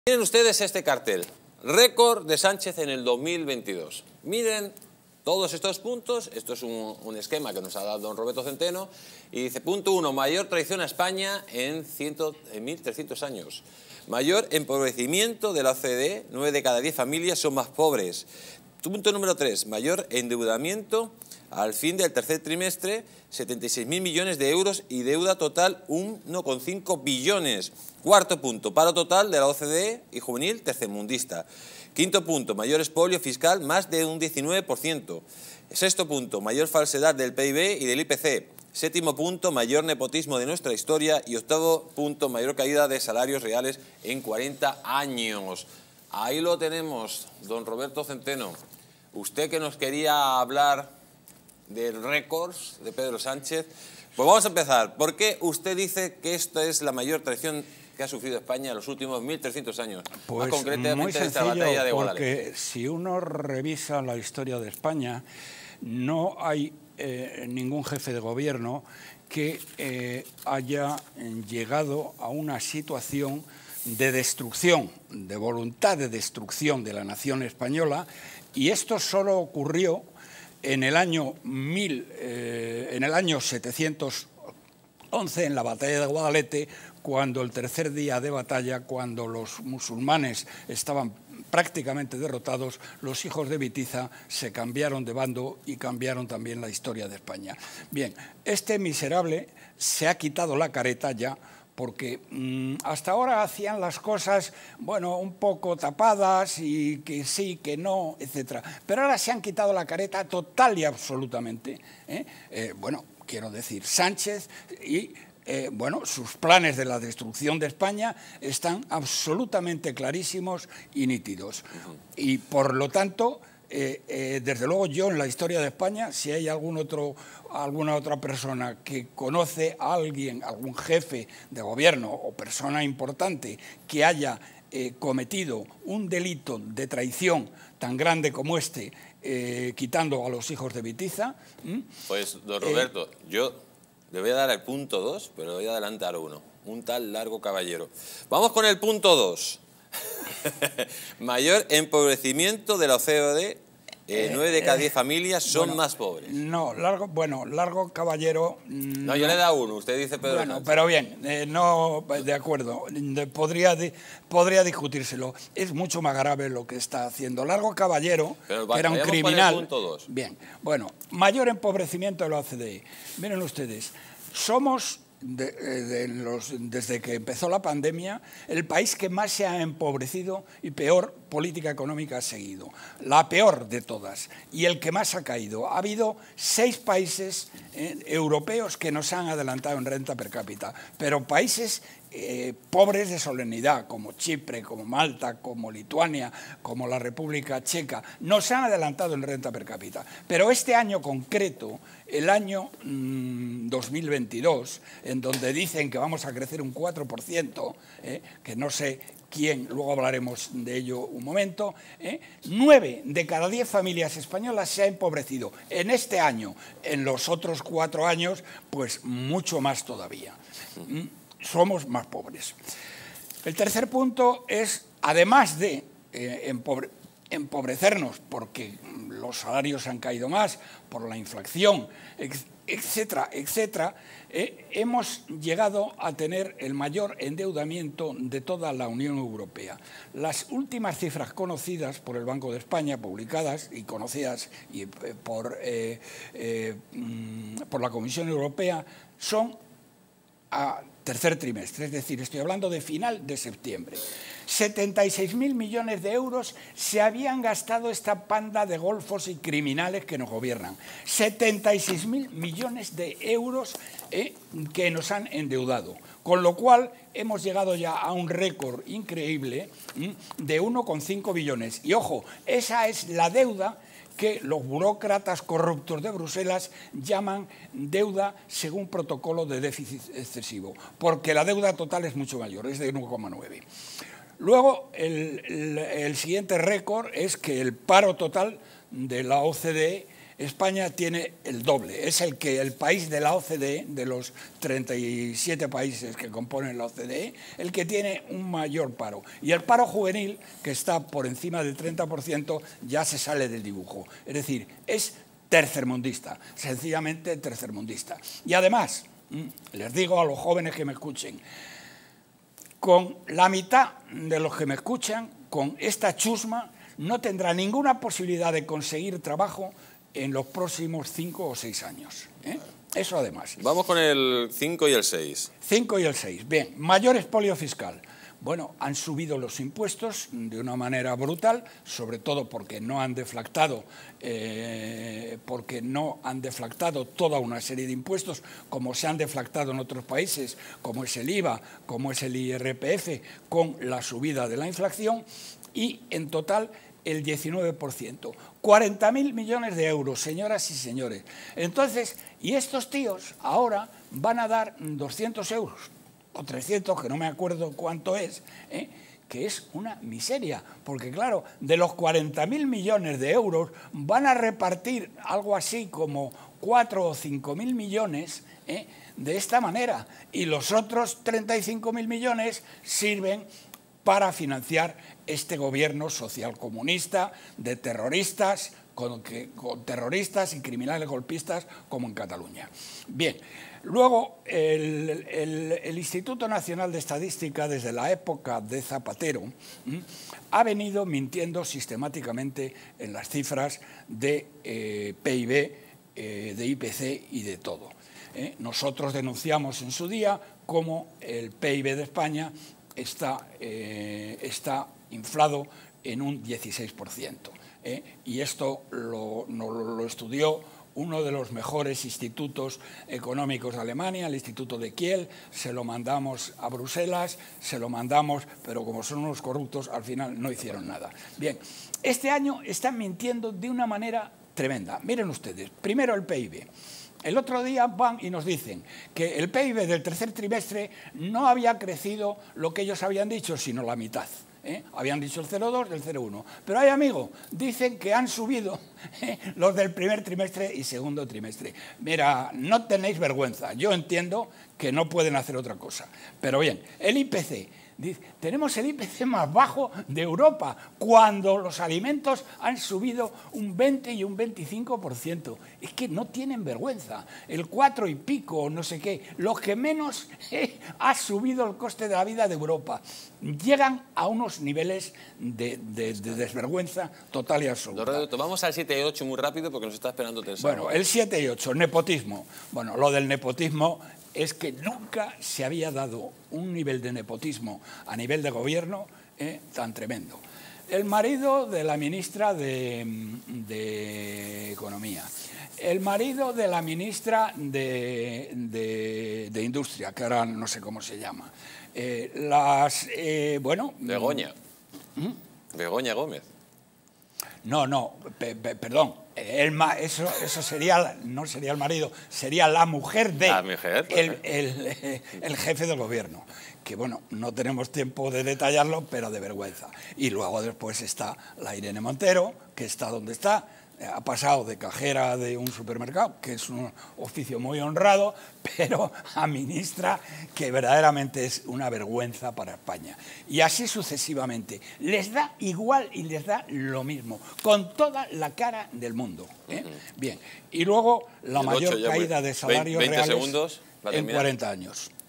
Miren ustedes este cartel, récord de Sánchez en el 2022. Miren todos estos puntos, esto es un esquema que nos ha dado don Roberto Centeno, y dice, punto 1, mayor traición a España en 1.300 años. Mayor empobrecimiento de la OCDE, 9 de cada 10 familias son más pobres. Punto número 3, mayor endeudamiento al fin del tercer trimestre, 76.000 millones de euros y deuda total 1,5 billones. Cuarto punto, paro total de la OCDE y juvenil tercermundista. Quinto punto, mayor expolio fiscal, más de un 19%. Sexto punto, mayor falsedad del PIB y del IPC. Séptimo punto, mayor nepotismo de nuestra historia. Y octavo punto, mayor caída de salarios reales en 40 años. Ahí lo tenemos, don Roberto Centeno. Usted que nos quería hablar del récord de Pedro Sánchez, pues vamos a empezar. ¿Por qué usted dice que esta es la mayor traición que ha sufrido España en los últimos 1.300 años? Pues más concretamente muy sencillo, esta batalla de Guadalete. porque si uno revisa la historia de España, no hay ningún jefe de gobierno que haya llegado a una situación de destrucción, de voluntad de destrucción de la nación española, y esto solo ocurrió en el año 711, en la batalla de Guadalete, cuando el tercer día de batalla, cuando los musulmanes estaban prácticamente derrotados, los hijos de Bitiza se cambiaron de bando y cambiaron también la historia de España. Bien, este miserable se ha quitado la careta ya, porque hasta ahora hacían las cosas, bueno, un poco tapadas y que sí, que no, etc. Pero ahora se han quitado la careta total y absolutamente. Bueno, quiero decir, Sánchez y bueno, sus planes de la destrucción de España están absolutamente clarísimos y nítidos. Y por lo tanto, desde luego yo en la historia de España, si hay alguna otra persona que conoce a alguien, algún jefe de gobierno o persona importante que haya cometido un delito de traición tan grande como este, quitando a los hijos de Bitiza... Pues, don Roberto, yo le voy a dar el punto 2, pero le voy a adelantar uno. Un tal Largo Caballero. Vamos con el punto 2. Mayor empobrecimiento de la OCDE. 9 de cada 10 familias son más pobres. No, Largo Caballero... No, yo le he dado uno, usted dice Pedro Bueno, Sánchez. pero bien, no, de acuerdo, podría discutírselo. Es mucho más grave lo que está haciendo. Largo Caballero, que era un criminal... Punto 2. Bien, bueno, mayor empobrecimiento de la OCDE. Miren ustedes, somos... desde que empezó la pandemia, el país que más se ha empobrecido y peor política económica ha seguido. La peor de todas y el que más ha caído. Ha habido 6 países europeos que nos han adelantado en renta per cápita, pero países pobres de solemnidad, como Chipre, como Malta, como Lituania, como la República Checa, nos han adelantado en renta per cápita. Pero este año concreto, el año 2022, en donde dicen que vamos a crecer un 4%, que no sé quién, luego hablaremos de ello un momento, 9 de cada 10 familias españolas se ha empobrecido. En este año, en los otros 4 años, pues mucho más todavía. Somos más pobres. El tercer punto es, además de empobrecernos porque los salarios han caído más, por la inflación, etcétera, etcétera, hemos llegado a tener el mayor endeudamiento de toda la Unión Europea. Las últimas cifras conocidas por el Banco de España, publicadas y conocidas por la Comisión Europea, son a tercer trimestre, es decir, estoy hablando de final de septiembre. 76.000 millones de euros se habían gastado esta panda de golfos y criminales que nos gobiernan. 76.000 millones de euros que nos han endeudado. Con lo cual hemos llegado ya a un récord increíble de 1,5 billones. Y ojo, esa es la deuda que los burócratas corruptos de Bruselas llaman deuda según protocolo de déficit excesivo, porque la deuda total es mucho mayor, es de 1,9. Luego, el siguiente récord es que el paro total de la OCDE España tiene el doble. Es el país de la OCDE, de los 37 países que componen la OCDE, el que tiene un mayor paro. Y el paro juvenil, que está por encima del 30%, ya se sale del dibujo. Es decir, es tercermundista, sencillamente tercermundista. Y además, les digo a los jóvenes que me escuchen, con la mitad de los que me escuchan, con esta chusma, no tendrá ninguna posibilidad de conseguir trabajo en los próximos 5 o 6 años. Eso además. Vamos con el 5 y el 6. 5 y el 6. Bien, mayor expolio fiscal. Bueno, han subido los impuestos de una manera brutal, sobre todo porque no han deflactado toda una serie de impuestos, como se han deflactado en otros países, como es el IVA, como es el IRPF, con la subida de la inflación, y en total el 19%. 40.000 millones de euros, señoras y señores. Entonces, y estos tíos ahora van a dar 200 euros. O 300, que no me acuerdo cuánto es, que es una miseria, porque claro, de los 40.000 millones de euros van a repartir algo así como 4 o 5.000 millones de esta manera, y los otros 35.000 millones sirven para financiar este gobierno socialcomunista de terroristas, con terroristas y criminales golpistas como en Cataluña. Bien, luego el Instituto Nacional de Estadística, desde la época de Zapatero, ha venido mintiendo sistemáticamente en las cifras de PIB, de IPC y de todo. Nosotros denunciamos en su día cómo el PIB de España está inflado en un 16%. Y esto lo estudió uno de los mejores institutos económicos de Alemania, el Instituto de Kiel. Se lo mandamos a Bruselas, pero como son unos corruptos, al final no hicieron nada. Bien, este año están mintiendo de una manera tremenda. Miren ustedes, primero el PIB. El otro día van y nos dicen que el PIB del tercer trimestre no había crecido lo que ellos habían dicho, sino la mitad. Habían dicho el 0,2 del 0,1. Pero hay, amigo, dicen que han subido los del primer trimestre y segundo trimestre. Mira, no tenéis vergüenza. Yo entiendo que no pueden hacer otra cosa. Pero bien, el IPC. Tenemos el IPC más bajo de Europa, cuando los alimentos han subido un 20 y un 25%. Es que no tienen vergüenza. El 4 y pico, no sé qué, los que menos ha subido el coste de la vida de Europa. Llegan a unos niveles de desvergüenza total y absoluta. Roberto, vamos al 7 y 8 muy rápido porque nos está esperando Tensado. Bueno, el 7 y 8, nepotismo. Bueno, lo del nepotismo es que nunca se había dado un nivel de nepotismo a nivel de gobierno tan tremendo. El marido de la ministra de Economía, el marido de la ministra de Industria, que ahora no sé cómo se llama. Begoña. Begoña Gómez. No, perdón. Eso sería, no sería el marido, sería la mujer de el jefe del gobierno. Que bueno, no tenemos tiempo de detallarlo, pero de vergüenza. Y luego después está la Irene Montero, que está donde está. Ha pasado de cajera de un supermercado, que es un oficio muy honrado, pero a ministra, que verdaderamente es una vergüenza para España. Y así sucesivamente. Les da igual y les da lo mismo, con toda la cara del mundo. Bien, y luego la mayor caída de salarios reales en 40 años.